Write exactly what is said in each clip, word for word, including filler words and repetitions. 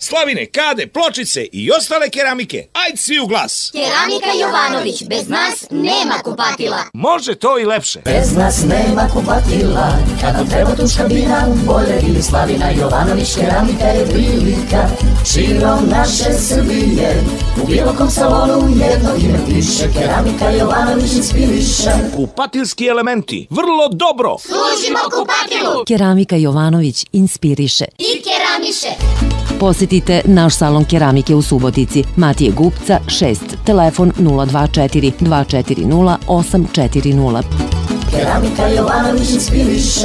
Slavine, kade, pločice i ostale keramike. Ajde svi u glas. Keramika Jovanović, bez nas nema kupatila. Može to i lepše. Bez nas nema kupatila. Kad nam treba tuška bina, bolje ili Slavina Jovanović, keramika je prilika. Širom naše Srbije, u bilo kom salonu jedno ime piše. Keramika Jovanović inspiriše. Kupatilski elementi, vrlo dobro. Služimo kupatilu. Keramika Jovanović inspiriše I keramiše. Posjetite naš salon keramike u Subotici, Matije Gupca šest, telefon nula dva četiri dva četiri nula osam četiri nula. Keramika Jovanović inspiriše.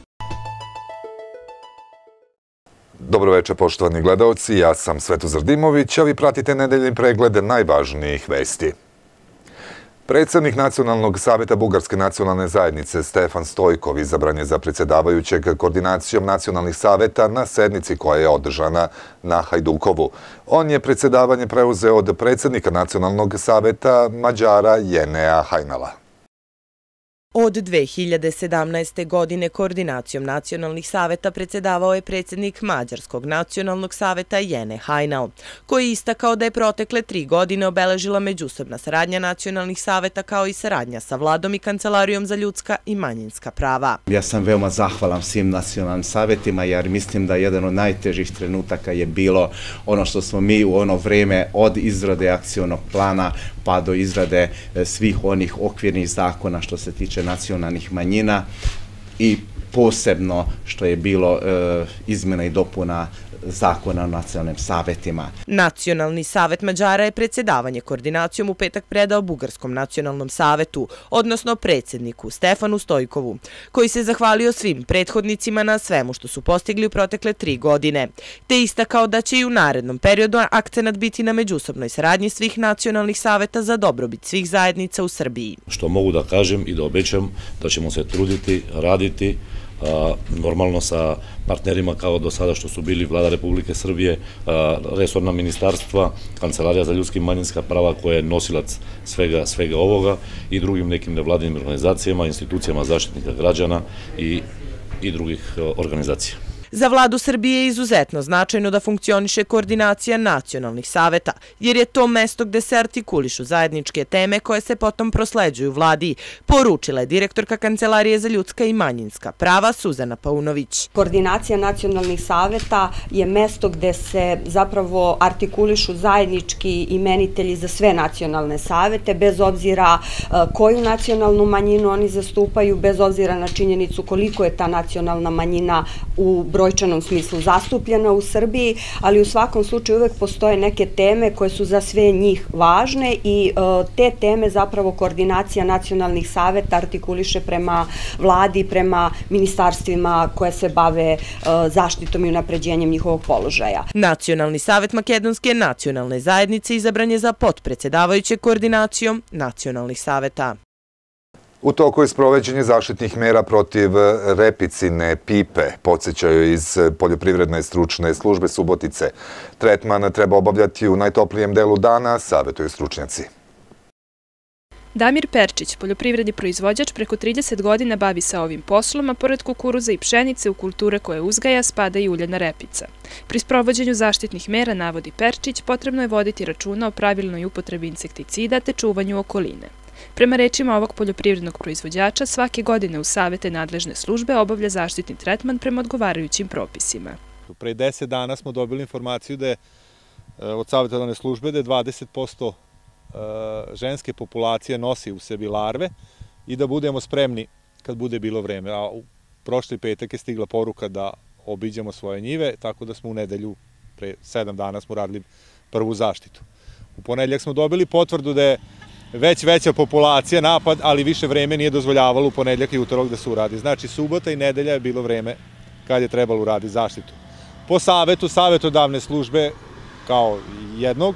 Dobro večer, poštovani gledaoci, ja sam Svetozar Dimović, a vi pratite nedeljni pregled najvažnijih vesti. Predsednik Nacionalnog saveta Bugarske nacionalne zajednice Stefan Stojkov izabran je za predsjedavajućeg koordinacijom nacionalnih saveta na sednici koja je održana na Hajdukovu. On je predsjedavanje preuzeo od predsednika Nacionalnog saveta Mađara Jenea Hajnala. Od dve hiljade sedamnaeste. godine koordinacijom nacionalnih saveta predsjedavao je predsjednik Mađarskog nacionalnog saveta Jene Hajnal, koji je istakao da je protekle tri godine obeležila međusobna saradnja nacionalnih saveta kao i saradnja sa vladom i Kancelarijom za ljudska i manjinska prava. Ja sam veoma zahvalan svim nacionalnim savetima jer mislim da jedan od najtežih trenutaka je bilo ono što smo mi u ono vreme od izrade akcionog plana pa do izrade svih onih okvirnih zakona što se tiče nacionalnih manjina i posebno što je bilo e, izmjena i dopuna zakona o nacionalnim savetima. Nacionalni savet Mađara je predsjedavanje koordinacijom u petak predao Bugarskom nacionalnom savetu, odnosno predsjedniku Stefanu Stojkovu, koji se zahvalio svim prethodnicima na svemu što su postigli u protekle tri godine, te istakao da će i u narednom periodu akcenat biti na međusobnoj saradnji svih nacionalnih saveta za dobrobit svih zajednica u Srbiji. Što mogu da kažem i da obećam da ćemo se truditi, raditi, normalno sa partnerima kao do sada što su bili Vlada Republike Srbije, resorna ministarstva, Kancelarija za ljudska i manjinska prava koja je nosilac svega, svega ovoga i drugim nekim nevladinim organizacijama, institucijama zaštitnika građana i, i drugih organizacija. Za vladu Srbije je izuzetno značajno da funkcioniše koordinacija nacionalnih saveta, jer je to mesto gde se artikulišu zajedničke teme koje se potom prosleđuju vladi, poručila je direktorka Kancelarije za ljudska i manjinska prava Suzana Paunović. Koordinacija nacionalnih saveta je mesto gde se zapravo artikulišu zajednički imenitelji za sve nacionalne savete, bez obzira koju nacionalnu manjinu oni zastupaju, bez obzira na činjenicu koliko je ta nacionalna manjina u brojčanom smislu zastupljena u Srbiji, ali u svakom slučaju uvek postoje neke teme koje su za sve njih važne i te teme zapravo koordinacija nacionalnih saveta artikuliše prema vladi, prema ministarstvima koje se bave zaštitom i unapređenjem njihovog položaja. Nacionalni savet Makedonske nacionalne zajednice izabran je za potpredsjedavajuće koordinacijom nacionalnih saveta. U toku je sprovođenje zaštitnih mera protiv repicine pipe, podsjećaju iz Poljoprivredne stručne službe Subotice. Tretman treba obavljati u najtoplijem delu dana, savjetuju stručnjaci. Damir Perčić, poljoprivredni proizvođač, preko trideset godina bavi se ovim poslom, a pored kukuruza i pšenice u kulture koje uzgaja spada i uljana repica. Pri sprovođenju zaštitnih mera, navodi Perčić, potrebno je voditi računa o pravilnoj upotrebi insekticida te čuvanju okoline. Prema rečima ovog poljoprivrednog proizvođača, svake godine u savete nadležne službe obavlja zaštitni tretman prema odgovarajućim propisima. Pre deset dana smo dobili informaciju da je od savjetodavne službe da je dvadeset posto ženske populacije nosi u sebi larve i da budemo spremni kad bude bilo vreme. A u prošli petak je stigla poruka da obiđemo svoje njive, tako da smo u nedelju, pre sedam dana smo radili prvu zaštitu. U ponedjeljak smo dobili potvrdu da je već veća populacija napad, ali više vreme nije dozvoljavalo u ponedjeljak i utorak da se uradi. Znači, subota i nedelja je bilo vreme kad je trebalo uraditi zaštitu. Po savetu, savjetodavne službe, kao jednog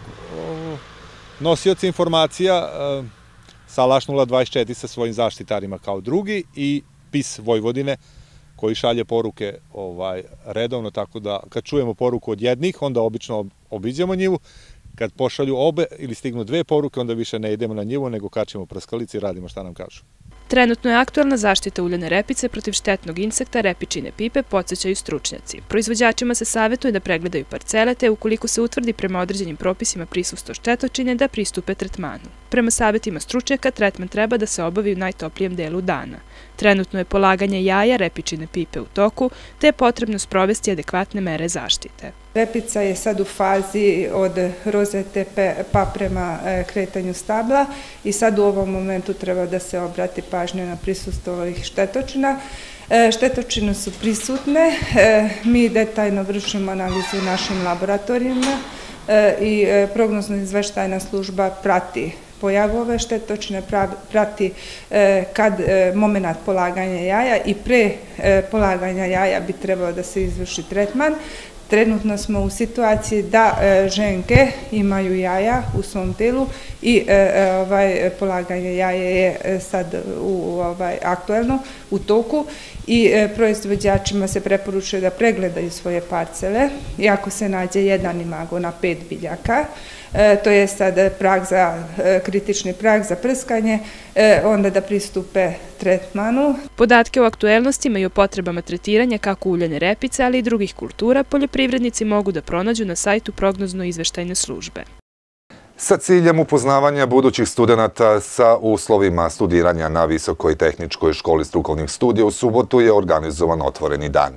nosioca informacija, Salaš nula dvadeset četiri sa svojim zaštitarima kao drugi i P I S Vojvodine, koji šalje poruke redovno, tako da kad čujemo poruku od jednih, onda obično obiđemo njivu. Kad pošalju obe ili stignu dve poruke, onda više ne idemo na njivu, nego kačimo prskalice i radimo šta nam kažu. Trenutno je aktuelna zaštita uljane repice protiv štetnog insekta repičine pipe, podsjećaju stručnjaci. Proizvođačima se savjetuje da pregledaju parcele, te ukoliko se utvrdi prema određenim propisima prisustvo štetočine, da pristupe tretmanu. Prema savjetima stručnjaka, tretman treba da se obavi u najtoplijem delu dana. Trenutno je polaganje jaja repičine pipe u toku, te je potrebno sprovesti adekvatne mere zaštite. Repica je sad u fazi od rozete pa prema kretanju stabla i sad u ovom momentu treba da se obrati pažnja na prisustvo ovih štetočina. Štetočine su prisutne, mi detaljno vršimo analizu u našim laboratorijima i prognozno-izveštajna služba prati pojavu ove štetočine, prati kad moment polaganja jaja i pre polaganja jaja bi trebalo da se izvrši tretman. Trenutno smo u situaciji da ženke imaju jaja u svom telu i polaganje jaja je sad aktuelno u toku i proizvođačima se preporučuje da pregledaju svoje parcele i ako se nađe jedan imago na pet biljaka, to je sad kritični prag za prskanje, onda da pristupe tretmanu. Podatke o aktuelnostima i o potrebama tretiranja kako uljane repice, ali i drugih kultura, poljoprivrednici mogu da pronađu na sajtu prognozno-izveštajne službe. Sa ciljem upoznavanja budućih studenata sa uslovima studiranja na Visokoj tehničkoj školi strukovnih studija u subotu je organizovan otvoreni dan.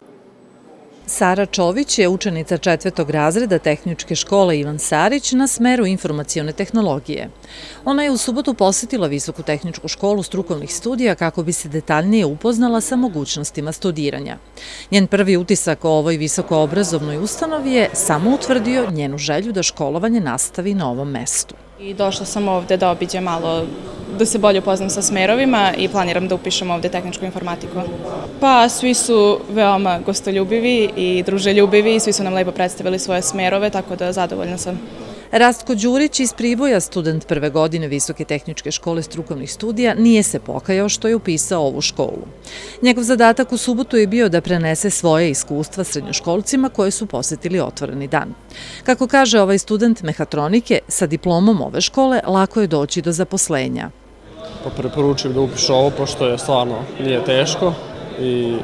Sara Čović je učenica četvrtog razreda Tehničke škole Ivan Sarić na smeru informacione tehnologije. Ona je u subotu posjetila Visoku tehničku školu strukovnih studija kako bi se detaljnije upoznala sa mogućnostima studiranja. Njen prvi utisak o ovoj visokoobrazovnoj ustanovi je samo utvrdio njenu želju da školovanje nastavi na ovom mestu. I došla sam ovde da obiđem malo, da se bolje upoznam sa smerovima i planiram da upišem ovde tehničku informatiku. Pa svi su veoma gostoljubivi i druželjubivi i svi su nam lepo predstavili svoje smerove, tako da zadovoljna sam. Rastko Đurić iz Priboja, student prve godine Visoke tehničke škole strukovnih studija, nije se pokajao što je upisao ovu školu. Njegov zadatak u subotu je bio da prenese svoje iskustva srednjoškolcima koje su posjetili otvoreni dan. Kako kaže ovaj student mehatronike, sa diplomom ove škole lako je doći do zaposlenja. Pa preporučujem da upišu ovo, pošto je stvarno nije teško i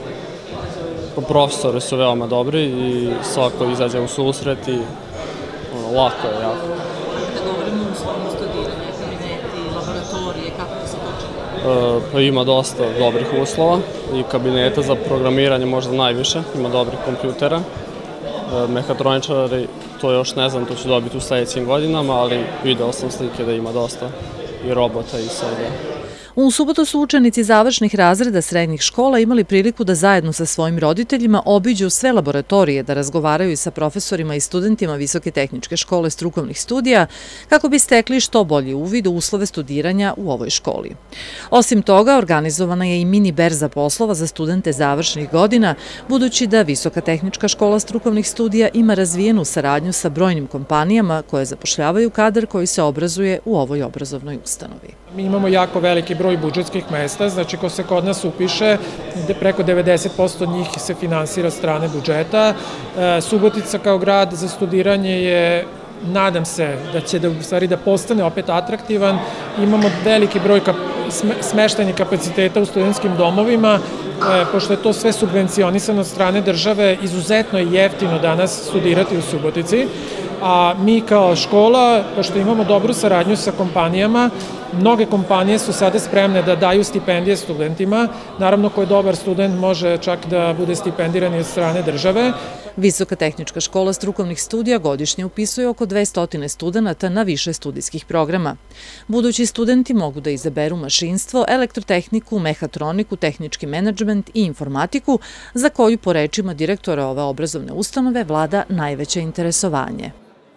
profesori su veoma dobri i svako izađe u susret i lako je jako. Kada govorimo o uslovima studiranja, kabineti, laboratorije, kako se to čini? Pa ima dosta dobrih uslova i kabineta za programiranje možda najviše, ima dobrih kompjutera. Mehatroničari, to još ne znam, to ću dobiti u sljedećim godinama, ali video sam slike da ima dosta i robota i svega. U subotu su učenici završnih razreda srednjih škola imali priliku da zajedno sa svojim roditeljima obiđu sve laboratorije, da razgovaraju sa profesorima i studentima Visoke tehničke škole strukovnih studija, kako bi stekli što bolji uvid u uslove studiranja u ovoj školi. Osim toga, organizovana je i mini berza poslova za studente završnih godina, budući da Visoka tehnička škola strukovnih studija ima razvijenu saradnju sa brojnim kompanijama koje zapošljavaju kadar koji se obrazuje u ovoj obrazovnoj ustanovi. Mi imamo jako veliki broj budžetskih mesta, znači ko se kod nas upiše, preko devedeset posto njih se finansira strane budžeta. Subotica kao grad za studiranje je, nadam se da će da, u stvari da postane opet atraktivan. Imamo veliki broj smeštajnih kapaciteta u studentskim domovima, pošto je to sve subvencionisano od strane države, izuzetno je jeftino danas studirati u Subotici. A mi kao škola, pošto imamo dobru saradnju sa kompanijama, mnoge kompanije su sada spremne da daju stipendije studentima. Naravno, ko je dobar student može čak da bude stipendiran od strane države. Visoka tehnička škola strukovnih studija godišnje upisuje oko dvesta studenata na više studijskih programa. Budući studenti mogu da izaberu mašinstvo, elektrotehniku, mehatroniku, tehnički menadžment i informatiku, za koju po rečima direktora ove obrazovne ustanove vlada najveće interesovanje.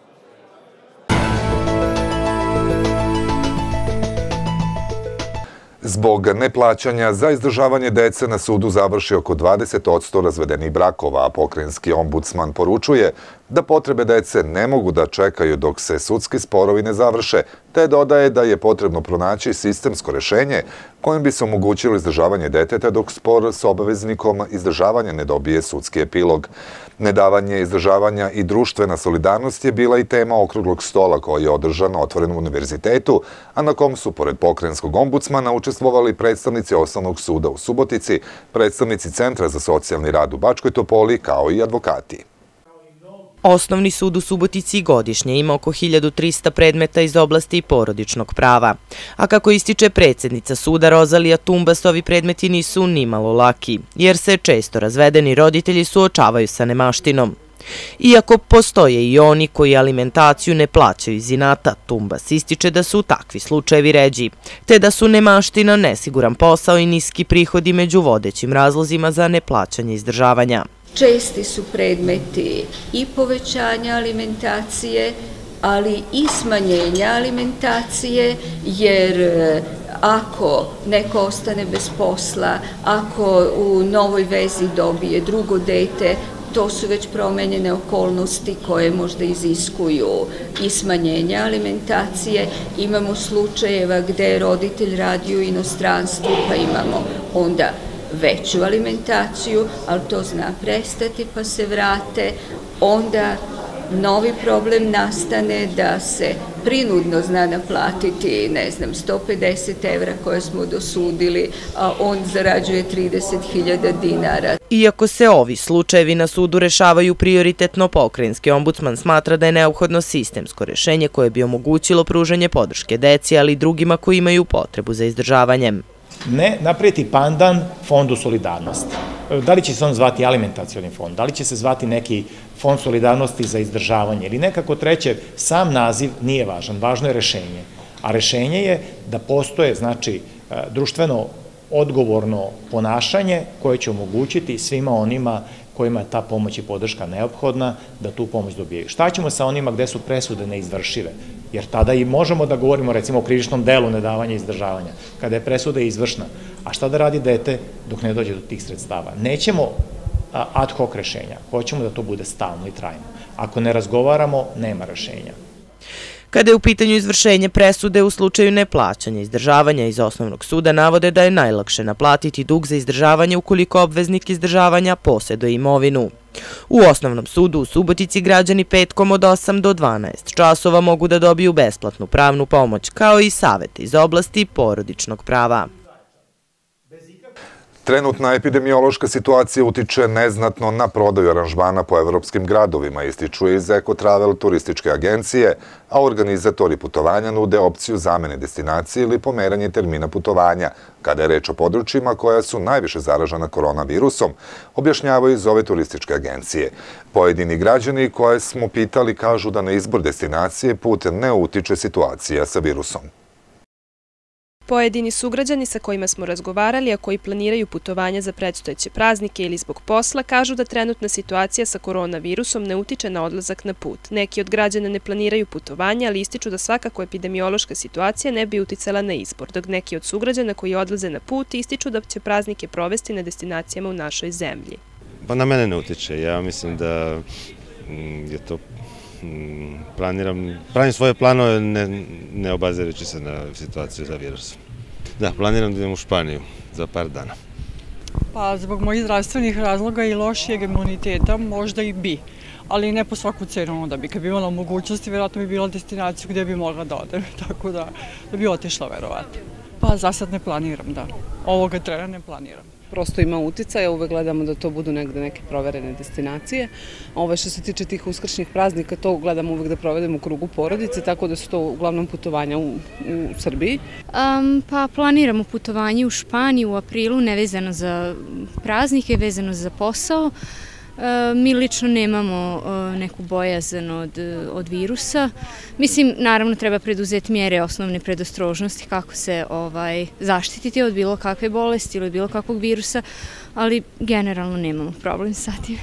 Zbog neplaćanja za izdržavanje dece na sudu završi oko dvadeset posto razvedenih brakova, a pokrajinski ombudsman poručuje da potrebe dece ne mogu da čekaju dok se sudski sporovi ne završe, te dodaje da je potrebno pronaći sistemsko rešenje kojim bi se omogućilo izdržavanje deteta dok spor s obaveznikom izdržavanja ne dobije sudski epilog. Nedavanje izdržavanja i društvena solidarnost je bila i tema okruglog stola koji je održan na Otvorenom univerzitetu, a na kom su, pored pokrajinskog ombudsmana, učestvovali predstavnici Osnovnog suda u Subotici, predstavnici Centra za socijalni rad u Bačkoj Topoli, kao i advokati. Osnovni sud u Subotici godišnje ima oko hiljadu trista predmeta iz oblasti porodičnog prava. A kako ističe predsjednica suda Rozalija Tumbas, ovi predmeti nisu nimalo laki, jer se često razvedeni roditelji suočavaju sa nemaštinom. Iako postoje i oni koji alimentaciju ne plaćaju iz inata, Tumbas ističe da su takvi slučajevi ređi, te da su nemaština, nesiguran posao i niski prihodi među vodećim razlozima za neplaćanje izdržavanja. Česti su predmeti i povećanja alimentacije, ali i smanjenja alimentacije, jer ako neko ostane bez posla, ako u novoj vezi dobije drugo dete, to su već promenjene okolnosti koje možda iziskuju i smanjenje alimentacije. Imamo slučajeva gde je roditelj radi u inostranstvu, pa imamo onda veću alimentaciju, ali to zna prestati pa se vrate, onda novi problem nastane da se prinudno zna naplatiti, ne znam, sto pedeset evra koje smo dosudili, a on zarađuje trideset hiljada dinara. Iako se ovi slučajevi na sudu rešavaju prioritetno, pokrajinski ombudsman smatra da je neophodno sistemsko rešenje koje bi omogućilo pružanje podrške deci, ali i drugima koji imaju potrebu za izdržavanjem. Ne napraviti pandan fondu solidarnosti. Da li će se on zvati alimentacioni fond, da li će se zvati neki fond solidarnosti za izdržavanje ili nekako treće, sam naziv nije važan, važno je rešenje. A rešenje je da postoje, znači, društveno odgovorno ponašanje koje će omogućiti svima onima kojima je ta pomoć i podrška neophodna da tu pomoć dobijaju. Šta ćemo sa onima gde su presude neizvršive? Jer tada i možemo da govorimo recimo o krivičnom delu nedavanja izdržavanja, kada je presuda izvršna. A šta da radi dete dok ne dođe do tih sredstava? Nećemo ad hoc rešenja, hoćemo da to bude stalno i trajno. Ako ne razgovaramo, nema rešenja. Kada je u pitanju izvršenje presude u slučaju neplaćanja izdržavanja iz osnovnog suda, navode da je najlakše naplatiti dug za izdržavanje ukoliko obveznik izdržavanja posjeduje imovinu. U osnovnom sudu u Subotici građani petkom od osam do dvanaest časova mogu da dobiju besplatnu pravnu pomoć, kao i savete iz oblasti porodičnog prava. Trenutna epidemiološka situacija utiče neznatno na prodaju aranžmana po evropskim gradovima, ističu iz Eko Travel turističke agencije, a organizatori putovanja nude opciju zamene destinacije ili pomeranje termina putovanja, kada je reč o područjima koja su najviše zaražena koronavirusom, objašnjavaju iz ove turističke agencije. Pojedini građani koje smo pitali kažu da na izbor destinacije put ne utiče situacija sa virusom. Pojedini sugrađani sa kojima smo razgovarali, a koji planiraju putovanja za predstojeće praznike ili zbog posla, kažu da trenutna situacija sa koronavirusom ne utiče na odlazak na put. Neki od građana ne planiraju putovanja, ali ističu da svakako epidemiološka situacija ne bi uticala na izbor, dok neki od sugrađana koji odlaze na put ističu da će praznike provesti na destinacijama u našoj zemlji. Pa na mene ne utiče. Ja mislim da je to planiram, pravim svoje planove ne, ne obazirući se na situaciju za virusom. Da, planiram da idem u Španiju za par dana. Pa zbog mojih zdravstvenih razloga i lošijeg imuniteta možda i bi, ali ne po svaku cenu onda bi. Kad bi imala mogućnosti, vjerojatno bi bila destinacija gdje bi mogla da odem, tako da, da bi otišla verovatno. Pa za sad ne planiram, da. Ovoga trena ne planiram. Prosto ima uticaja, uvek gledamo da to budu negde neke proverene destinacije. Ove što se tiče tih uskršnjih praznika, to gledamo uvek da provedemo u krugu porodice, tako da su to uglavnom putovanja u, u Srbiji. Um, pa planiramo putovanje u Španiju u aprilu, nevezano za praznike, vezano za posao. Mi lično nemamo neku bojazan od, od virusa. Mislim, naravno treba preduzeti mjere osnovne predostrožnosti kako se ovaj, zaštititi od bilo kakve bolesti ili od bilo kakvog virusa, ali generalno nemamo problem sa tim.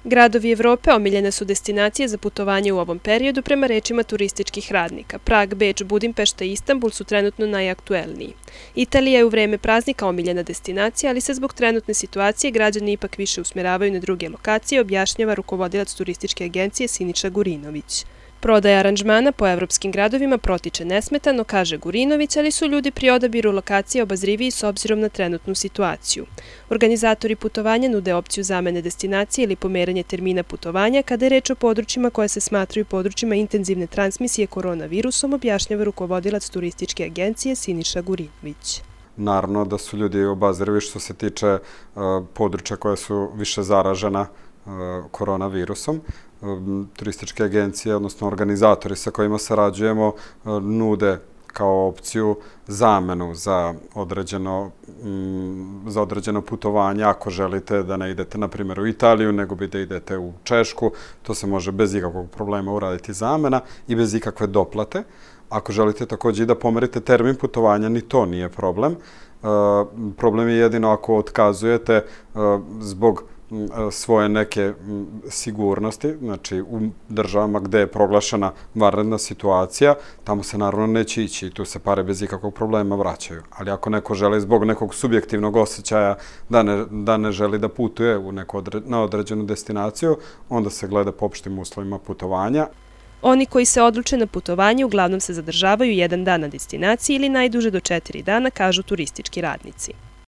Gradovi Evrope omiljene su destinacije za putovanje u ovom periodu prema rečima turističkih radnika. Prag, Beč, Budimpešta i Istanbul su trenutno najaktuelniji. Italija je u vreme praznika omiljena destinacija, ali se zbog trenutne situacije građani ipak više usmeravaju na druge lokacije, objašnjava rukovodilac turističke agencije Siniša Gurinović. Prodaja aranžmana po evropskim gradovima protiče nesmetano, kaže Gurinović, ali su ljudi pri odabiru lokacije obazriviji s obzirom na trenutnu situaciju. Organizatori putovanja nude opciju zamene destinacije ili pomeranje termina putovanja kada je reč o područjima koje se smatraju područjima intenzivne transmisije koronavirusom, objašnjava rukovodilac turističke agencije Siniša Gurinović. Naravno da su ljudi obazrivi što se tiče područja koja su više zaražena koronavirusom. Turističke agencije, odnosno organizatori sa kojima sarađujemo, nude kao opciju zamenu za određeno, za određeno putovanje. Ako želite da ne idete, na primjer, u Italiju, nego bi da idete u Češku, to se može bez ikakvog problema uraditi zamena i bez ikakve doplate. Ako želite također i da pomerite termin putovanja, ni to nije problem. Problem je jedino ako otkazujete zbog svoje neke sigurnosti, znači u državama gde je proglašena vanredna situacija, tamo se naravno neće ići i tu se pare bez ikakvog problema vraćaju. Ali ako neko želi zbog nekog subjektivnog osjećaja da ne, da ne želi da putuje u neku odre, na određenu destinaciju, onda se gleda po opštim uslovima putovanja. Oni koji se odluče na putovanje uglavnom se zadržavaju jedan dan na destinaciji ili najduže do četiri dana, kažu turistički radnici.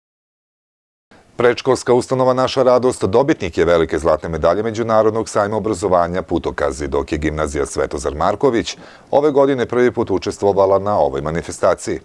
Predškolska ustanova Naša radost dobitnik je velike zlatne medalje Međunarodnog sajma obrazovanja Putokazi, dok je gimnazija Svetozar Marković ove godine prvi put učestvovala na ovoj manifestaciji.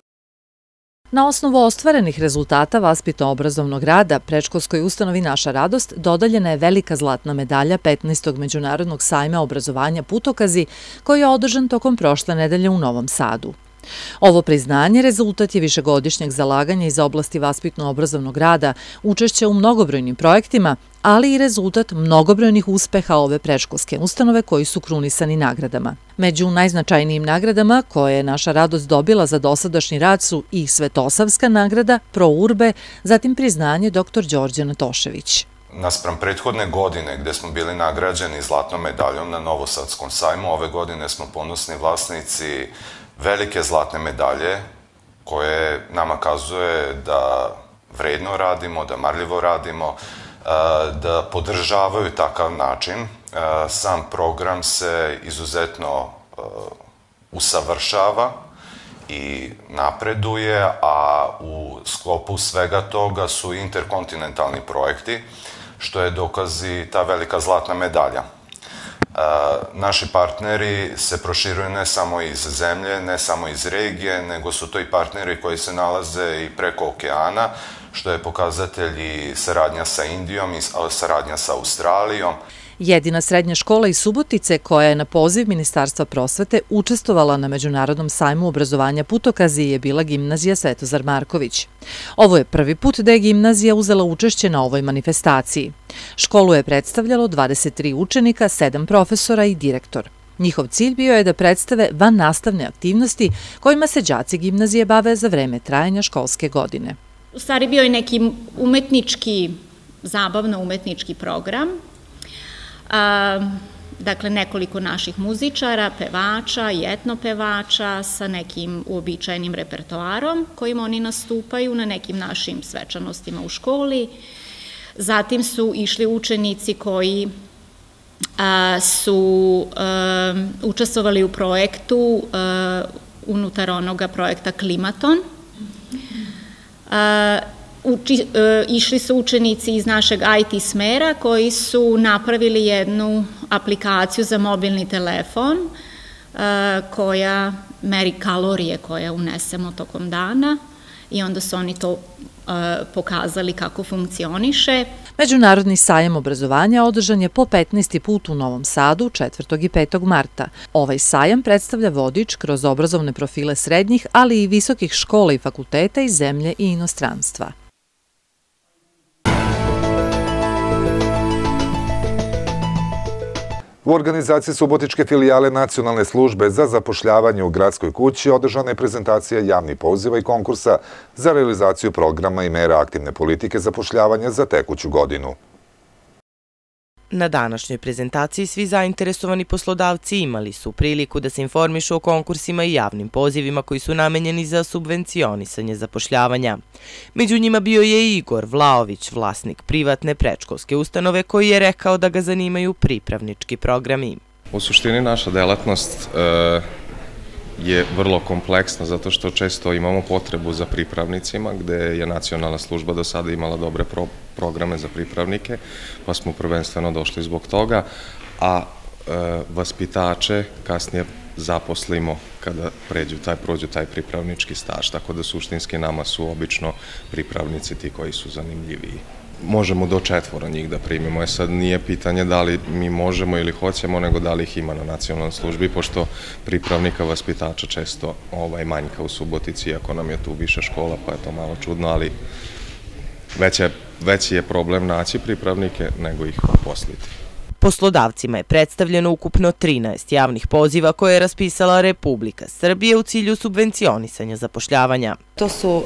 Na osnovu ostvarenih rezultata vaspitno-obrazovnog rada predškolskoj ustanovi Naša radost dodeljena je velika zlatna medalja petnaestog Međunarodnog sajma obrazovanja Putokazi, koji je održan tokom prošle nedelje u Novom Sadu. Ovo priznanje rezultat je višegodišnjeg zalaganja iz oblasti vaspitno-obrazovnog rada, učešća u mnogobrojnim projektima, ali i rezultat mnogobrojnih uspeha ove predškolske ustanove koji su krunisani nagradama. Među najznačajnijim nagradama koje je Naša radost dobila za dosadašnji rad su i Svetosavska nagrada, Pro Urbe, zatim priznanje doktor Đorđe Natošević. Naspram prethodne godine gde smo bili nagrađeni zlatnom medaljom na Novosadskom sajmu, ove godine smo ponosni vlasnici velike zlatne medalje koje nama kazuje da vredno radimo, da marljivo radimo, da podržavaju takav način. Sam program se izuzetno usavršava i napreduje, a u sklopu svega toga su interkontinentalni projekti, što je dokaz i ta velika zlatna medalja. Naši partneri se proširuju ne samo iz zemlje, ne samo iz regije, nego su to i partneri koji se nalaze i preko okeana, što je pokazatelj i saradnja sa Indijom i saradnja sa Australijom. Jedina srednja škola iz Subotice koja je na poziv Ministarstva prosvete učestvovala na Međunarodnom sajmu obrazovanja Putokazi je bila gimnazija Svetozar Marković. Ovo je prvi put da je gimnazija uzela učešće na ovoj manifestaciji. Školu je predstavljalo dvadeset tri učenika, sedam profesora i direktor. Njihov cilj bio je da predstave van nastavne aktivnosti kojima se đaci gimnazije bave za vreme trajanja školske godine. U stvari bio je neki umetnički, zabavno umetnički program. Dakle, nekoliko naših muzičara, pevača i etnopevača sa nekim uobičajenim repertoarom kojim oni nastupaju na nekim našim svečanostima u školi. Zatim su išli učenici koji su učestvovali u projektu unutar onoga projekta Klimaton. Uči, e, išli su učenici iz našeg I T smera koji su napravili jednu aplikaciju za mobilni telefon e, koja meri kalorije koje unesemo tokom dana i onda su oni to e, pokazali kako funkcioniše. Međunarodni sajam obrazovanja održan je po petnaesti put u Novom Sadu četvrtog i petog marta. Ovaj sajam predstavlja vodič kroz obrazovne profile srednjih, ali i visokih škola i fakulteta iz zemlje i inostranstva. U organizaciji Subotičke filijale Nacionalne službe za zapošljavanje u Gradskoj kući održana je prezentacija javnih poziva i konkursa za realizaciju programa i mera aktivne politike zapošljavanja za tekuću godinu. Na današnjoj prezentaciji svi zainteresovani poslodavci imali su priliku da se informišu o konkursima i javnim pozivima koji su namenjeni za subvencionisanje zapošljavanja. Među njima bio je i Igor Vlaović, vlasnik privatne predškolske ustanove, koji je rekao da ga zanimaju pripravnički programi. U suštini naša delatnost je vrlo kompleksna zato što često imamo potrebu za pripravnicima, gde je nacionalna služba do sada imala dobre programe za pripravnike, pa smo prvenstveno došli zbog toga, a vaspitače kasnije zaposlimo kada prođu taj pripravnički staž, tako da suštinski nama su obično pripravnici ti koji su zanimljiviji. Možemo do četvora njih da primimo. Sad nije pitanje da li mi možemo ili hoćemo, nego da li ih ima na nacionalnoj službi, pošto pripravnika vaspitača često manjka u Subotici, iako nam je tu više škola, pa je to malo čudno, ali veći je problem naći pripravnike nego ih uposliti. Poslodavcima je predstavljeno ukupno trinaest javnih poziva koje je raspisala Republika Srbije u cilju subvencionisanja zapošljavanja. To su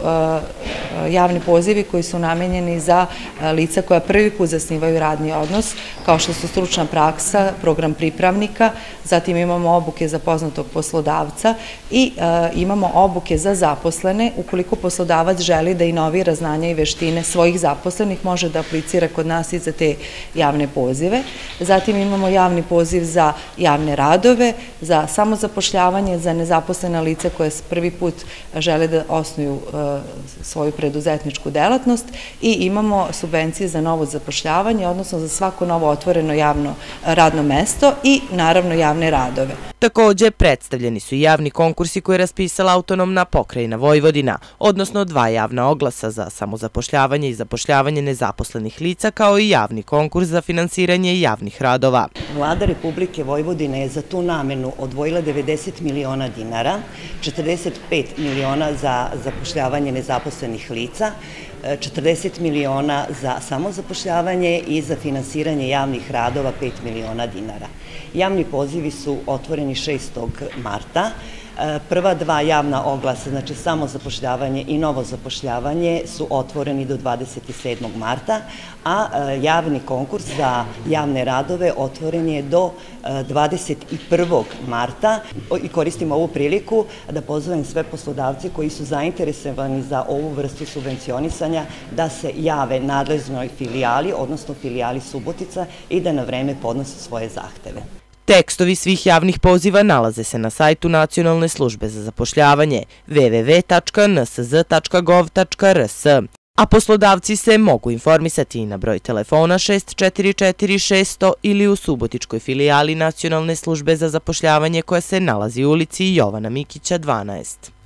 javni pozivi koji su namenjeni za lica koja prvi put zasnivaju radni odnos, kao što su stručna praksa, program pripravnika, zatim imamo obuke za poznatog poslodavca i imamo obuke za zaposlene. Ukoliko poslodavac želi da inovira znanja i veštine svojih zaposlenih, može da aplicira kod nas i za te javne pozive. Zatim imamo javni poziv za javne radove, za samozapošljavanje, za nezaposlena lica koja prvi put žele da osnuju svoju preduzetničku delatnost i imamo subvencije za novo zapošljavanje, odnosno za svako novo otvoreno javno radno mesto i naravno javne radove. Takođe, predstavljeni su i javni konkursi koje je raspisala autonomna pokrajina Vojvodina, odnosno dva javna oglasa za samozapošljavanje i zapošljavanje nezaposlenih lica, kao i javni konkurs za finansiranje javnih radova. Vlada Republike Vojvodine je za tu namenu odvojila devedeset miliona dinara, četrdeset pet miliona za zapošljavanje nezaposlenih lica, četrdeset miliona za samozapošljavanje i za finansiranje javnih radova pet miliona dinara. Javni pozivi su otvoreni šestog marta. Prva dva javna oglasa, znači samozapošljavanje i novo zapošljavanje, su otvoreni do dvadeset sedmog marta, a javni konkurs za javne radove otvoren je do dvadeset prvog marta. I koristim ovu priliku da pozovem sve poslodavce koji su zainteresovani za ovu vrstu subvencionisanja da se jave nadležnoj filijali, odnosno filijali Subotica, i da na vreme podnose svoje zahteve. Tekstovi svih javnih poziva nalaze se na sajtu Nacionalne službe za zapošljavanje w w w tačka n s z tačka gov tačka r s, a poslodavci se mogu informisati i na broj telefona šest četiri četiri šest zero zero ili u subotičkoj filijali Nacionalne službe za zapošljavanje koja se nalazi u ulici Jovana Mikića dvanaest.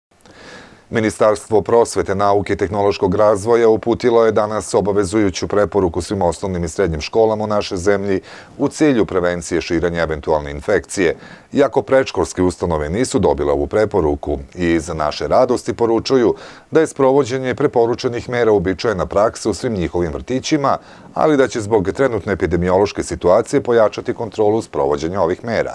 Ministarstvo prosvete, nauke i tehnološkog razvoja uputilo je danas obavezujuću preporuku svim osnovnim i srednjim školama u našoj zemlji u cilju prevencije širenja eventualne infekcije. Iako predškolske ustanove nisu dobile ovu preporuku i za naše radosti poručuju da je sprovođenje preporučenih mera uobičajena praksa u svim njihovim vrtićima, ali da će zbog trenutne epidemiološke situacije pojačati kontrolu sprovođenja ovih mera.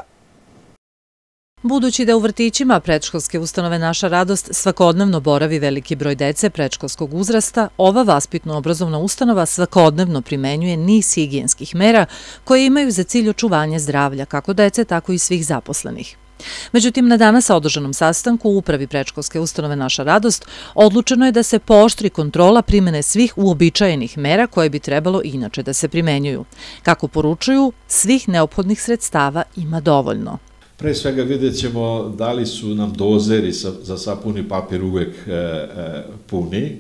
Budući da u vrtićima predškolske ustanove Naša radost svakodnevno boravi veliki broj dece predškolskog uzrasta, ova vaspitno-obrazovna ustanova svakodnevno primenjuje niz higijenskih mera koje imaju za cilj očuvanje zdravlja kako dece, tako i svih zaposlenih. Međutim, na danas održanom sastanku u upravi predškolske ustanove Naša radost odlučeno je da se pooštri kontrola primene svih uobičajenih mera koje bi trebalo inače da se primenjuju. Kako poručuju, svih neophodnih sredstava ima dovoljno. Pre svega vidjet ćemo da li su nam dozeri za sapuni papir uvek puni.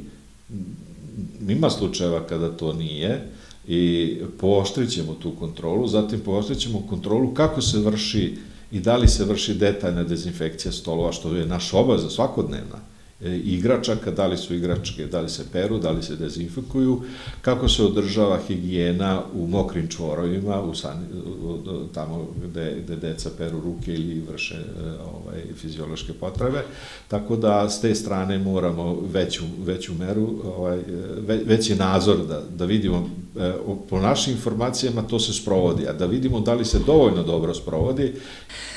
Ima slučajeva kada to nije i pooštrit ćemo tu kontrolu. Zatim pooštrit ćemo kontrolu kako se vrši i da li se vrši detaljna dezinfekcija stolova, što je naša obaveza svakodnevna. Igračaka, da li su igračke, da li se peru, da li se dezinfekuju, kako se održava higijena u mokrim čvorovima, tamo gde deca peru ruke ili vrše fiziološke potrebe, tako da s te strane moramo veću meru, veći nadzor da vidimo, po našim informacijama to se sprovodi, a da vidimo da li se dovoljno dobro sprovodi.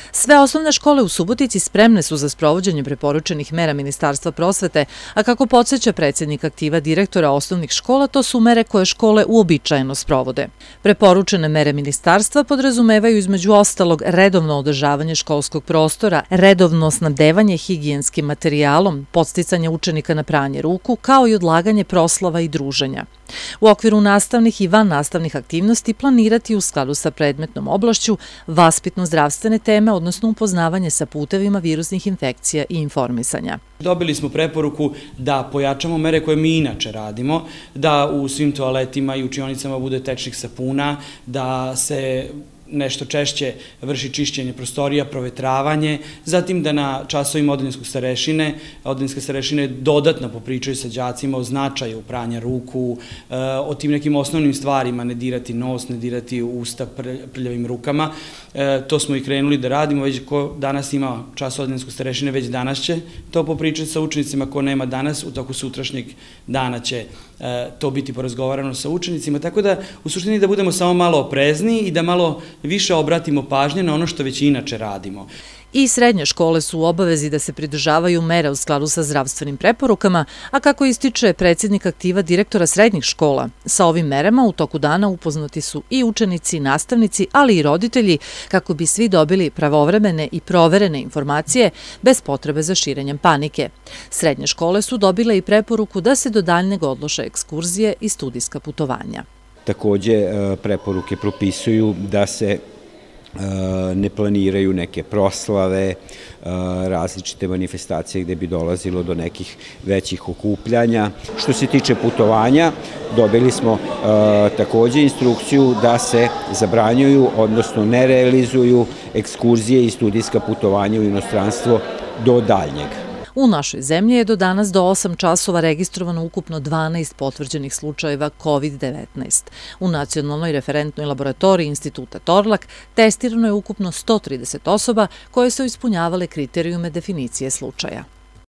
Sve osnovne škole u Subotici spremne su za sprovođenje preporučenih mera Ministarstva prosvete, a kako podsjeća predsjednik aktiva direktora osnovnih škola, to su mere koje škole uobičajeno sprovode. Preporučene mere Ministarstva podrazumevaju između ostalog redovno održavanje školskog prostora, redovno snabdevanje higijenskim materijalom, podsticanje učenika na pranje ruku, kao i odlaganje proslava i druženja. U okviru nastavnih i vannastavnih aktivnosti planirati u skladu sa predmetnom oblašću vaspitno-zdravstvene teme, odnosno upoznavanje sa putevima virusnih infekcija i informisanja. Dobili smo preporuku da pojačamo mere koje mi inače radimo, da u svim toaletima i učionicama bude tečnih sapuna, da se nešto češće vrši čišćenje prostorija, provetravanje, zatim da na časovima odeljinskog starešine, odeljinske starešine dodatno popričaju sa đacima o značaju pranja ruku, o tim nekim osnovnim stvarima, ne dirati nos, ne dirati usta prljavim rukama. To smo i krenuli da radimo, već ko danas ima čas odeljinskog starešine, već danas će to popričati sa učenicima, ko nema danas, u toku sutrašnjeg dana će to biti porazgovarano sa učenicima, tako da u suštini da budemo samo malo oprezniji i da malo više obratimo pažnje na ono što već inače radimo. I srednje škole su u obavezi da se pridržavaju mera u skladu sa zdravstvenim preporukama, a kako ističe predsjednik aktiva direktora srednjih škola, sa ovim merama u toku dana upoznati su i učenici, nastavnici, ali i roditelji, kako bi svi dobili pravovremene i proverene informacije bez potrebe za širenjem panike. Srednje škole su dobile i preporuku da se do daljnjeg odlože ekskurzije i studijska putovanja. Takođe, preporuke propisuju da se ne planiraju neke proslave, različite manifestacije gde bi dolazilo do nekih većih okupljanja. Što se tiče putovanja, dobili smo takođe instrukciju da se zabranjuju, odnosno ne realizuju ekskurzije i studijska putovanja u inostranstvo do daljnjeg. U našoj zemlji je do danas do osam časova registrovano ukupno dvanaest potvrđenih slučajeva kovid devetnaest. U Nacionalnoj referentnoj laboratoriji Instituta Torlak testirano je ukupno sto trideset osoba koje su ispunjavale kriterijume definicije slučaja.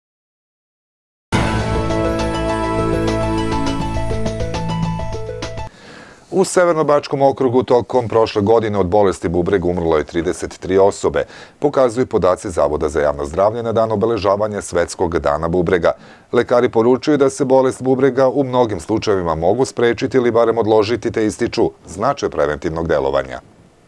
U Severnobačkom okrugu tokom prošle godine od bolesti bubrega umrlo je trideset tri osobe, pokazuju podaci Zavoda za javno zdravlje na dan obeležavanja Svetskog dana bubrega. Lekari poručuju da se bolest bubrega u mnogim slučajevima mogu sprečiti ili barem odložiti, te ističu značaj preventivnog delovanja.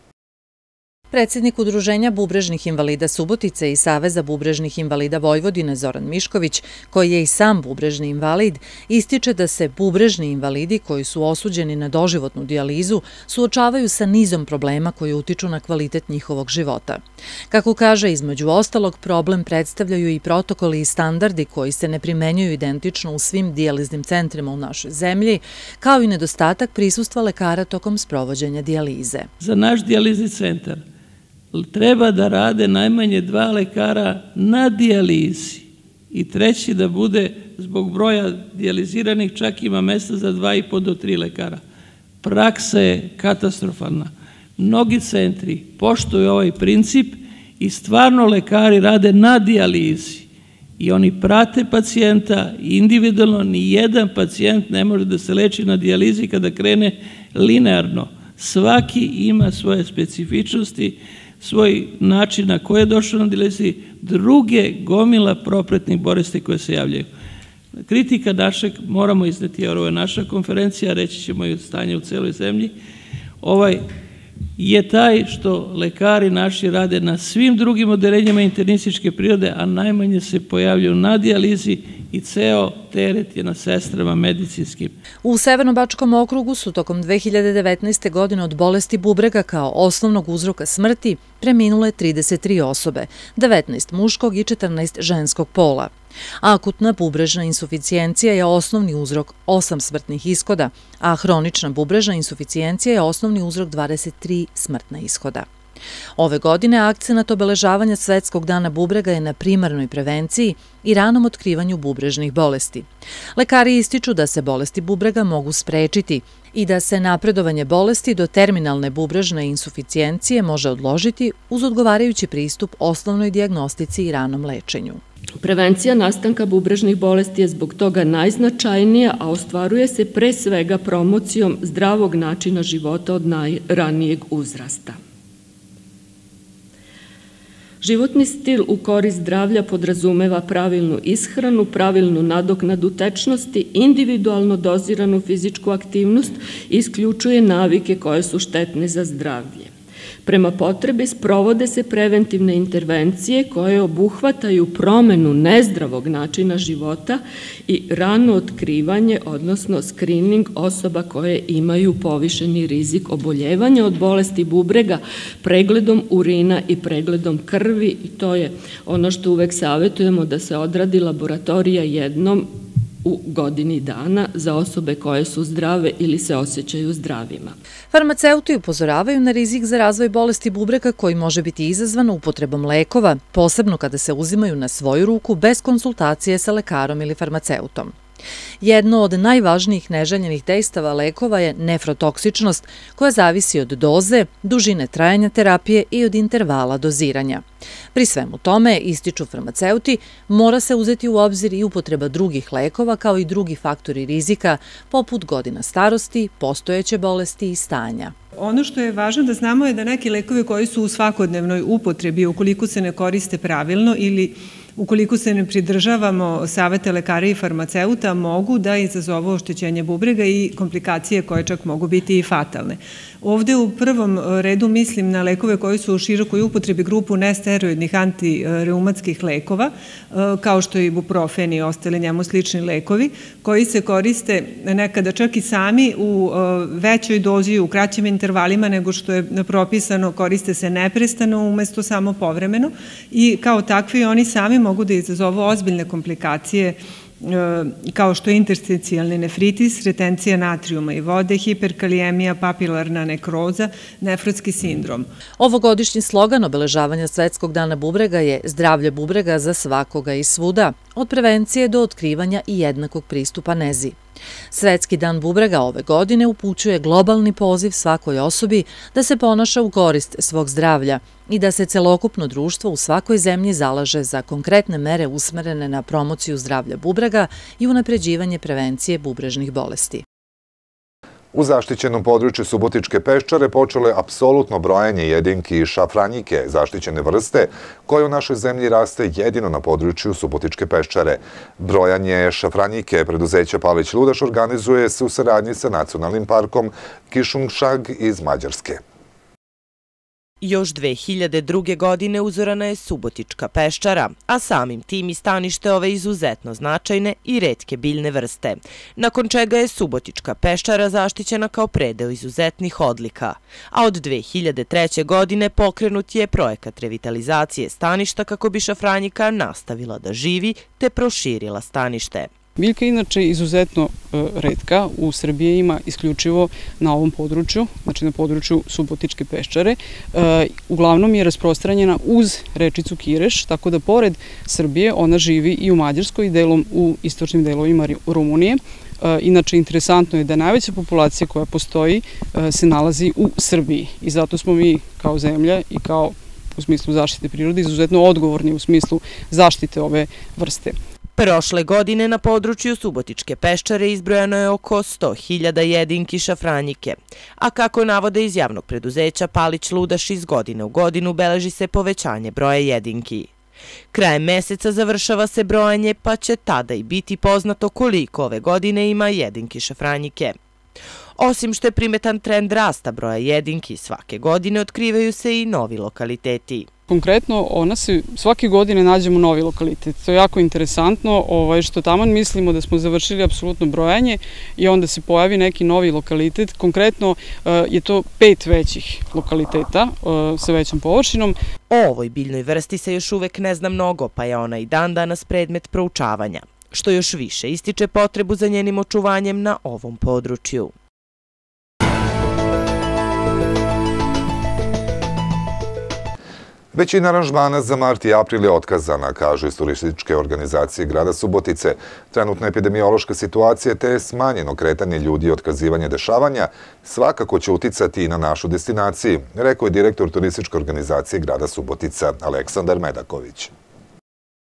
Predsjednik Udruženja bubrežnih invalida Subotice i Saveza bubrežnih invalida Vojvodine Zoran Mišković, koji je i sam bubrežni invalid, ističe da se bubrežni invalidi koji su osuđeni na doživotnu dijalizu suočavaju sa nizom problema koji utiču na kvalitet njihovog života. Kako kaže, između ostalog, problem predstavljaju i protokoli i standardi koji se ne primenjuju identično u svim dijaliznim centrima u našoj zemlji, kao i nedostatak prisustva lekara tokom sprovođenja dijalize. Za naš dijalizni centar treba da rade najmanje dva lekara na dijalizi i treći da bude zbog broja dijaliziranih čak ima mesta za dva i po do tri lekara. Praksa je katastrofalna. Mnogi centri poštuju ovaj princip i stvarno lekari rade na dijalizi i oni prate pacijenta individualno. Ni jedan pacijent ne može da se leči na dijalizi kada krene linearno. Svaki ima svoje specifičnosti, svoj način na koje je došao na dijalizi, druge gomila propretnih bolesti koje se javljaju. Kritika našeg, moramo izneti, jer ovo je naša konferencija, reći ćemo i stanje u celoj zemlji, ovaj je taj što lekari naši rade na svim drugim odeljenjima internističke prirode, a najmanje se pojavljaju na dijalizi i ceo teret je na sestrama medicinskim. U Severnobačkom okrugu su tokom dve hiljade devetnaeste. godine od bolesti bubrega kao osnovnog uzroka smrti preminule trideset tri osobe, devetnaest muškog i četrnaest ženskog pola. Akutna bubrežna insuficijencija je osnovni uzrok osam smrtnih ishoda, a hronična bubrežna insuficijencija je osnovni uzrok dvadeset tri smrtna ishoda. Ove godine akcenat obeležavanja Svetskog dana bubrega je na primarnoj prevenciji i ranom otkrivanju bubrežnih bolesti. Lekari ističu da se bolesti bubrega mogu sprečiti i da se napredovanje bolesti do terminalne bubrežne insuficijencije može odložiti uz odgovarajući pristup osnovnoj dijagnostici i ranom lečenju. Prevencija nastanka bubrežnih bolesti je zbog toga najznačajnija, a ostvaruje se pre svega promocijom zdravog načina života od najranijeg uzrasta. Životni stil u korist zdravlja podrazumeva pravilnu ishranu, pravilnu nadoknadu tečnosti, individualno doziranu fizičku aktivnost i isključuje navike koje su štetne za zdravlje. Prema potrebi sprovode se preventivne intervencije koje obuhvataju promenu nezdravog načina života i rano otkrivanje, odnosno skrining osoba koje imaju povišeni rizik oboljevanja od bolesti bubrega pregledom urina i pregledom krvi, i to je ono što uvek savjetujemo, da se odradi laboratorija jednom u godini dana za osobe koje su zdrave ili se osjećaju zdravima. Farmaceuti upozoravaju na rizik za razvoj bolesti bubrega koji može biti izazvan upotrebom lekova, posebno kada se uzimaju na svoju ruku bez konsultacije sa lekarom ili farmaceutom. Jedno od najvažnijih neželjenih dejstava lekova je nefrotoksičnost, koja zavisi od doze, dužine trajanja terapije i od intervala doziranja. Pri svemu tome, ističu farmaceuti, mora se uzeti u obzir i upotreba drugih lekova kao i drugi faktori rizika, poput godina starosti, postojeće bolesti i stanja. Ono što je važno da znamo je da neki lekovi koji su u svakodnevnoj upotrebi, ukoliko se ne koriste pravilno ili ukoliko se ne pridržavamo savete lekara i farmaceuta, mogu da izazovu oštećenje bubrega i komplikacije koje čak mogu biti i fatalne. Ovde u prvom redu mislim na lekove koji su u širokoj upotrebi, grupu nesteroidnih antireumatskih lekova, kao što je ibuprofen i ostali njemu slični lekovi, koji se koriste nekada čak i sami u većoj dozi, u kraćim intervalima nego što je propisano, koriste se neprestano umesto samo povremeno i kao takvi oni sami mogu da izazovu ozbiljne komplikacije kao što je intersticijalni nefritis, retencija natrijuma i vode, hiperkalijemija, papilarna nekroza, nefrotski sindrom. Ovogodišnji slogan obeležavanja Svetskog dana bubrega je zdravlje bubrega za svakoga i svuda, od prevencije do otkrivanja i jednakog pristupa nezi. Svetski dan bubrega ove godine upućuje globalni poziv svakoj osobi da se ponaša u korist svog zdravlja i da se celokupno društvo u svakoj zemlji zalaže za konkretne mere usmerene na promociju zdravlja bubrega i unapređivanje prevencije bubrežnih bolesti. U zaštićenom području Subotičke Peščare počelo je apsolutno brojanje jedinki i šafranjike, zaštićene vrste, koje u našoj zemlji raste jedino na području Subotičke Peščare. Brojanje šafranjike preduzeća Palić Ludaš organizuje se u saradnji sa Nacionalnim parkom Kišumšag iz Mađarske. Još dve hiljade druge. godine uzorana je Subotička Peščara, a samim tim i stanište ove izuzetno značajne i retke biljne vrste, nakon čega je Subotička Peščara zaštićena kao predeo izuzetnih odlika. A od dve hiljade treće. godine pokrenut je projekat revitalizacije staništa kako bi šafranjika nastavila da živi te proširila stanište. Biljka je inače izuzetno retka, u Srbiji ima isključivo na ovom području, znači na području Subotičke Peščare. Uglavnom je rasprostranjena uz rečicu Kireš, tako da pored Srbije ona živi i u Mađarskoj i delom u istočnim delovima Rumunije. Inače, interesantno je da najveća populacija koja postoji se nalazi u Srbiji i zato smo mi kao zemlja i kao u smislu zaštite prirode izuzetno odgovorni u smislu zaštite ove vrste. Prošle godine na području Subotičke Peščare izbrojano je oko sto hiljada jedinki šafranjike, a kako navode iz javnog preduzeća Palić Ludaš, iz godine u godinu beleži se povećanje broja jedinki. Krajem meseca završava se brojanje, pa će tada i biti poznato koliko ove godine ima jedinki šafranjike. Osim što je primetan trend rasta broja jedinki, svake godine otkrivaju se i novi lokaliteti. Konkretno, ona se svake godine nađemo novi lokalitet. To je jako interesantno, što taman mislimo da smo završili apsolutno brojanje i onda se pojavi neki novi lokalitet. Konkretno je to pet većih lokaliteta sa većom površinom. O ovoj biljnoj vrsti se još uvek ne zna mnogo, pa je ona i dan danas predmet proučavanja, što još više ističe potrebu za njenim očuvanjem na ovom području. Većina aranžmana za mart i april je otkazana, kažu iz turističke organizacije grada Subotice. Trenutna epidemiološka situacija te smanjeno kretanje ljudi i otkazivanje dešavanja svakako će uticati i na našu destinaciju, rekao je direktor turističke organizacije grada Subotica Aleksandar Medaković.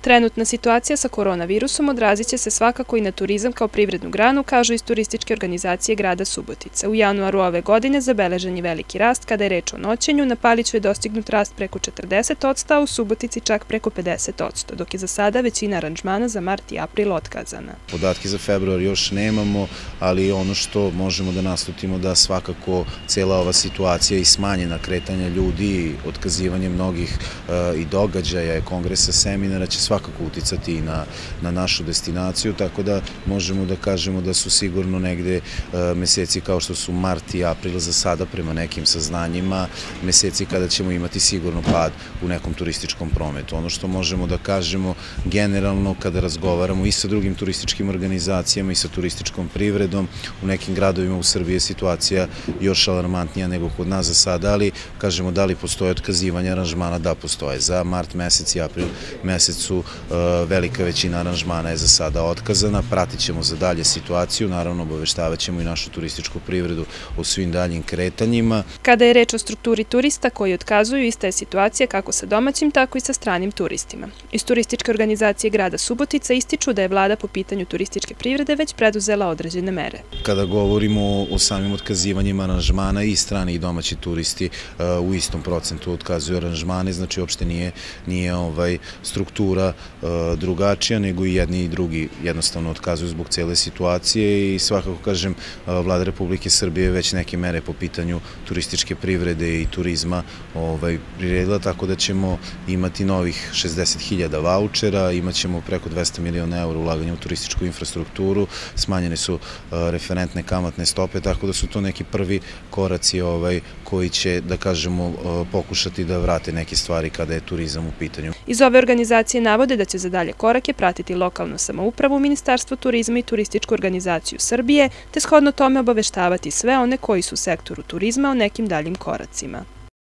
Trenutna situacija sa koronavirusom odrazit će se svakako i na turizam kao privrednu granu, kažu iz turističke organizacije grada Subotice. U januaru ove godine zabeležen je veliki rast kada je reč o noćenju, na Paliću je dostignut rast preko četrdeset posto, a u Subotici čak preko pedeset posto, dok je za sada većina aranžmana za mart i april otkazana. Podatke za februar još nemamo, ali ono što možemo da naslutimo da svakako cela ova situacija i smanjena kretanja ljudi, otkazivanje mnogih i događaja, kongresa, seminara će svakako uticati i na, na našu destinaciju, tako da možemo da kažemo da su sigurno negde meseci kao što su mart i april za sada prema nekim saznanjima, meseci kada ćemo imati sigurno pad u nekom turističkom prometu. Ono što možemo da kažemo generalno kada razgovaramo i sa drugim turističkim organizacijama i sa turističkom privredom, u nekim gradovima u Srbiji je situacija još alarmantnija nego kod nas za sada, ali kažemo da li postoje otkazivanja aranžmana, da postoje. Za mart mesec i april mesecu velika većina aranžmana je za sada otkazana, pratit ćemo za dalje situaciju, naravno obaveštavat ćemo i našu turističku privredu o svim daljim kretanjima. Kada je reč o strukturi turista koji otkazuju, ista je situacija kako sa domaćim, tako i sa stranim turistima. Iz turističke organizacije grada Subotica ističu da je vlada po pitanju turističke privrede već preduzela određene mere. Kada govorimo o samim otkazivanjima aranžmana, i strani i domaći turisti u istom procentu otkazuju aranžmane, znači uopšte nije, nije ovaj, struktura drugačija, nego i jedni i drugi jednostavno otkazuju zbog cele situacije i svakako kažem, vlada Republike Srbije već neke mere po pitanju turističke privrede i turizma ovaj, priredila, tako da ćemo imati novih šezdeset hiljada vaučera, imat ćemo preko dvesta miliona eura ulaganja u turističku infrastrukturu, smanjene su referentne kamatne stope, tako da su to neki prvi koraci ovaj, koji će, da kažemo, pokušati da vrate neke stvari kada je turizam u pitanju. Iz ove organizacije navode da će za dalje korake pratiti lokalnu samoupravu, Ministarstvo turizma i Turističku organizaciju Srbije, te shodno tome obaveštavati sve one koji su u sektoru turizma o nekim daljim koracima.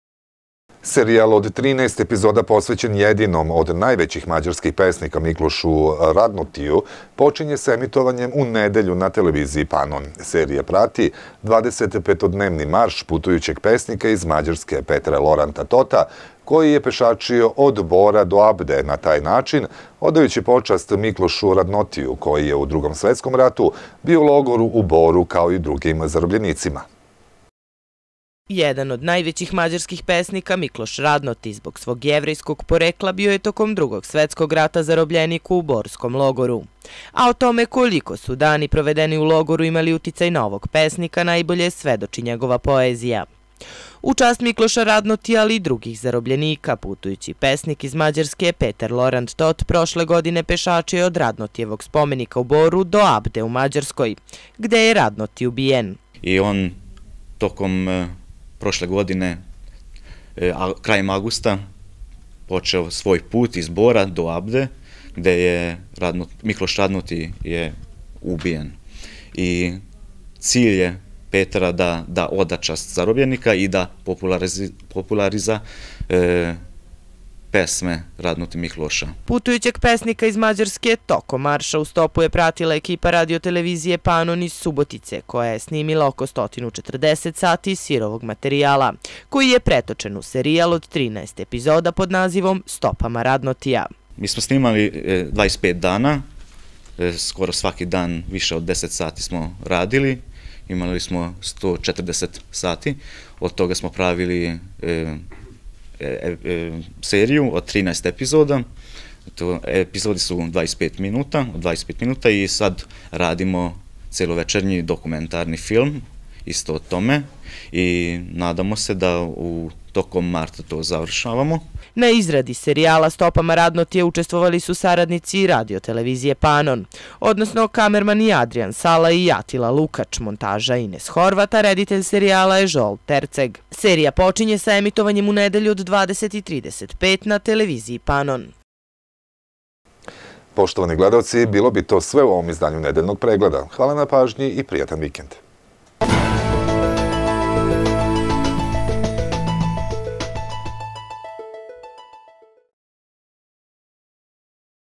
Serijal od trinaest epizoda posvećen jedinom od najvećih mađarskih pesnika Miklošu Radnotiju počinje sa emitovanjem u nedelju na televiziji Panon. Serija prati dvadesetpetodnevni marš putujućeg pesnika iz Mađarske Petra Loranta Tota, koji je pešačio od Bora do Abde na taj način, odajući počast Miklošu Radnotiju, koji je u Drugom svetskom ratu bio u logoru u Boru kao i drugim zarobljenicima. Jedan od najvećih mađarskih pesnika, Mikloš Radnoti, zbog svog jevrejskog porekla bio je tokom Drugog svetskog rata zarobljenik u Borskom logoru. A o tome koliko su dani provedeni u logoru imali uticaj na ovog pesnika najbolje svedoči njegova poezija. U čast Mikloša Radnotija, ali i drugih zarobljenika, putujući pesnik iz Mađarske Petar Lorant Tot prošle godine pešačio od Radnotijevog spomenika u Boru do Abde u Mađarskoj, gde je Radnoti ubijen. I on tokom prošle godine, krajem avgusta, počeo svoj put iz Bora do Abde, gde je Mikloš Radnoti je ubijen. I cilj je Petra da, da oda čast zarobljenika i da populariza, populariza e, pesme Radnoti Mikloša. Putujućeg pesnika iz Mađarske tokom marša u stopu je pratila ekipa radiotelevizije Panon iz Subotice, koja je snimila oko sto četrdeset sati sirovog materijala, koji je pretočen u serijal od trinaest epizoda pod nazivom Stopama Radnotija. Mi smo snimali dvadeset pet dana, skoro svaki dan više od deset sati smo radili, imali smo sto četrdeset sati, od toga smo pravili e, e, e, seriju od trinaest epizoda, to, epizodi su dvadeset pet minuta, od dvadeset pet minuta i sad radimo celovečernji dokumentarni film isto o tome i nadamo se da u tokom marta to završavamo. Na izradi serijala Stopama Radnotije učestvovali su saradnici radiotelevizije Panon, odnosno kamermani Adrian Sala i Atila Lukač, montaža Ines Horvat, a reditelj serijala je Žol Terceg. Serija počinje sa emitovanjem u nedelju od dvadeset i trideset pet na televiziji Panon. Poštovani gledalci, bilo bi to sve u ovom izdanju nedeljnog pregleda. Hvala na pažnji i prijatan vikend.